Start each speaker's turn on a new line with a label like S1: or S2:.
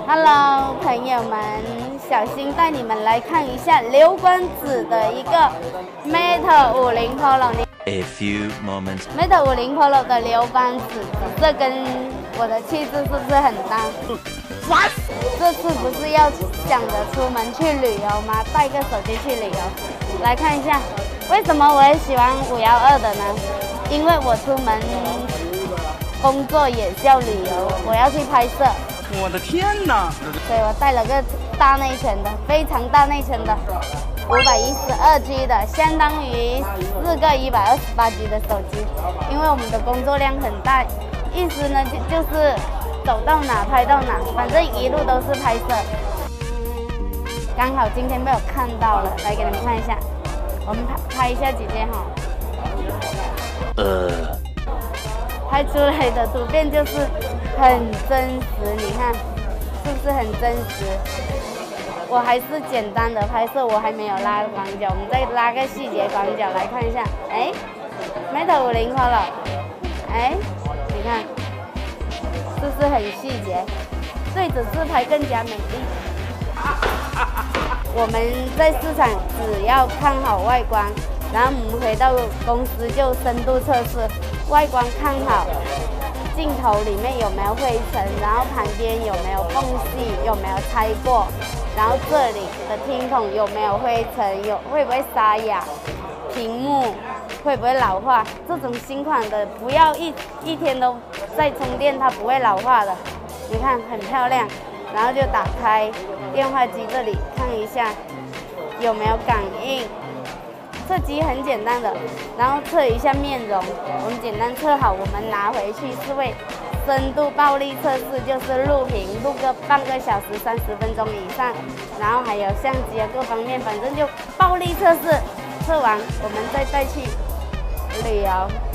S1: Hello， 朋友们，小新带你们来看一下流光子的一个 Mate 50 Pro。
S2: A few moments.
S1: Mate 50 Pro 的流光子紫色跟我的气质是不是很搭？这次不是要想着出门去旅游吗？带个手机去旅游。来看一下，为什么我很喜欢512的呢？因为我出门工作也叫旅游，我要去拍摄。
S3: 我的天哪！
S1: 所以我带了个大内存的，非常大内存的，512G 的，相当于4个128G 的手机。因为我们的工作量很大，意思呢就是走到哪拍到哪，反正一路都是拍摄。刚好今天被我看到了，来给你们看一下，我们拍一下姐姐哈。拍出来的图片就是很真实，你看是不是很真实？我还是简单的拍摄，我还没有拉广角，我们再拉个细节广角来看一下。哎 ，Mate 50 Pro 了，哎，你看是不是很细节？对着自拍更加美丽。我们在市场只要看好外观，然后我们回到公司就深度测试。外观看好，镜头里面有没有灰尘，然后旁边有没有缝隙，有没有拆过，然后这里的听筒有没有灰尘，会不会沙哑，屏幕会不会老化？这种新款的不要一天都在充电，它不会老化的。你看很漂亮，然后就打开电话机这里看一下有没有感应。测机很简单的，然后测一下面容，我们简单测好，我们拿回去是为深度暴力测试，就是录屏录个半个小时30分钟以上，然后还有相机啊各方面，反正就暴力测试，测完我们再带去旅游。